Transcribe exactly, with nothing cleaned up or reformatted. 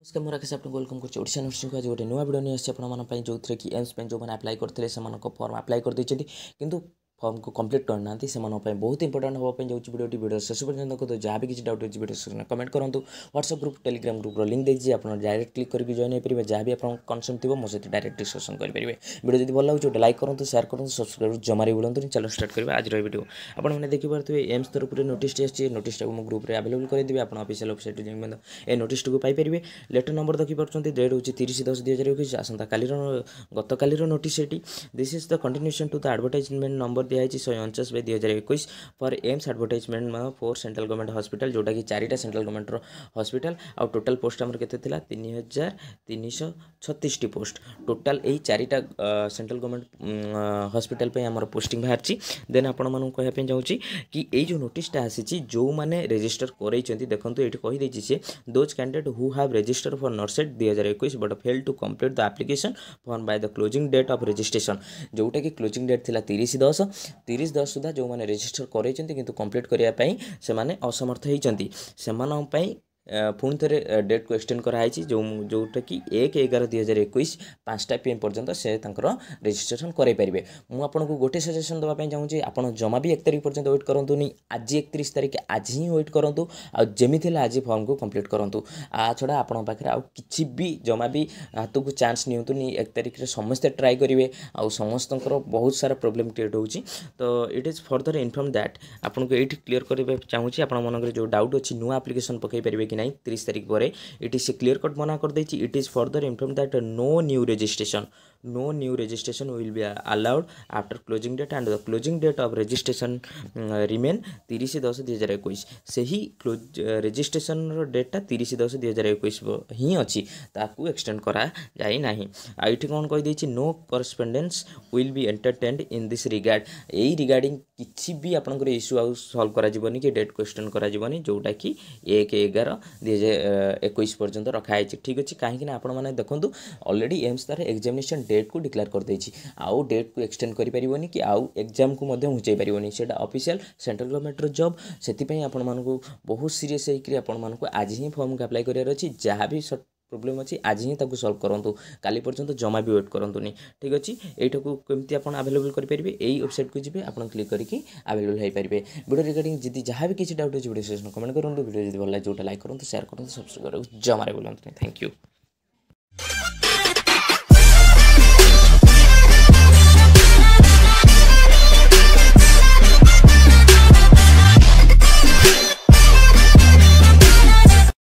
नमस्कार मोर आकाश आपको वेलकम कर ओडिशा नर्सिंग आज गोटे नुआ भिडियो नहीं आसी जो थे कि एम्स जो मैंने अप्लाई करते फर्म अप्लाई कर देते किंतु फर्म को कंप्लीट करना से बहुत इंपोर्टेंट होगा जाऊँ वीडियो वीडियो शेष पर्यटन देखो जहाँ भी किसी डाउट अच्छी वीडियो सेक्शन कमेंट करूँ WhatsApp group Telegram group link देखिए आप डायरेक्ट क्लिक करके जॉइन हो पारे जहाँ भी आप कन्सर्न थी मो सहित डायरेक्ट डिस्कसन करेंगे वीडियो जब भल लगे लाइक करूँ शेयर करूँ सब्सक्राइब जमारे बोलूँ चलो स्टार्ट करेंगे आज वीडियो आपने देखिपे एम्स तरफ नोटिस आसी नोटिस मुझे ग्रुप में अवेलेबल करदेवी आप ऑफिशियल वेबसाइट ए नोटिस को पाइपर लेटर नंबर देखिपुंट डेट हूँ तीस दस दुई हजार एक आसंता काली गत कालीर नोटिस एटी this is the continuation to the advertisement number दिखाई शहे अणचाश बै दुई हजार एक for AIIMS advertisement for central government hospital जोटा कि चारिटा सेंट्रल गवर्नमेंट हॉस्पिटल आउ टोटाल पोस्ट आमर केते थिला तीन हजार तीन सौ छत्तीस टी पोस्ट टोटाल यही चारिटा सेंट्रल गवर्नमेंट हॉस्पिटल पे आमर पोस्टिंग बाहर देन आपण मानू कहया चाहूँगी कि ये जो नोटिसटा आसी जो मैंने रजिस्टर कर देखो ये कहीदे सी those candidate who have register for NORCET दुई हजार एक but fail to complete the application for by the closing date of registration जोटा कि क्लोजिंग डेट थिला तीस दस तीस दस सुधा जो मैंने रजिस्टर कर कंप्लीट करने से असमर्थ होती से पुणी थे डेट को एक्सटेंड कराई जो जोटा कि एक एगार दुई हजार एक पाँचटा पी एम पर्यंत से रजिस्ट्रेशन करेंगे मुझे आपको गोटे सजेसन देवाई चाहूँगी आप जमा भी एक तारीख पर्यंत वेट करूँ आज एकतीस तारीख आज ही वेट करूँ आमि आज फर्म को कंप्लीट करूँ आ छड़ा आपण पाखे आउ कि भी जमा भी हाथ को चांस नियंतुनि एक तारीख में समस्ते ट्राए करेंगे आउ समस्त बहुत सारा प्रोब्लेम क्रिएट होची तो it is further inform that आपको ये क्लीयर करने चाहूँगी आप मन जो डाउट अच्छी नुआ एप्लिकेशन पकई पारे कि नहीं तीस तारीख पर इट इज क्लीयर कट मना कर देती it is further inform that no new registration no new registration will be allowed after closing date and the closing date of registration remain तीस दस दुई हजार एक से ही क्लोज रजिस्ट्रेशन डेटा तीस दस दुई हजार एक ही अच्छी ताकू एक्सटेंड करा जाए ना आईटी कौन कहीदे no correspondence will be entertained in this regard यही रिगार्डिंग किसी भी आपंकर इश्यू आउ सल्व करा कि डेट को एक्सटेंड करा जोटा कि एक एगार दुई हजार एक पर्यंत रखाई ठीक अच्छे कहीं आपने देखो ऑलरेडी एम्स तार एग्जामिनेशन डेट को डिक्लेयर कर देछि आउ डेट को एक्सटेंड करि परिबोनी कि आउ एग्जाम को मध्य घुंचाई परिबोनी सेटा ऑफिशियल सेंट्रल गवर्नमेंट रो जॉब सेति पई आपण मानको बहुत सीरियस है कि आपण मानको आज ही फॉर्म को अप्लाई करियर अछि जहाँ भी प्रोब्लेम अच्छी आज ही ताकू सल्व करूँ काली पर्यंत जमा भी वेट करूँनी ठीक अच्छे यू कमी आप अवेलेबल करेंगे यही वेबसाइट को जी आप क्लिक करके अवेलेबल हो पारे वीडियो रिगार्डिंग जी जहाँ भी किसी डाउट अच्छी वीडियो सेक्शन कमेंट करूँ वीडियो जो भल लगे जो लाइक करूँ शेयर करूँ सब्सक्राइब जमारे बोलते थैंक यू।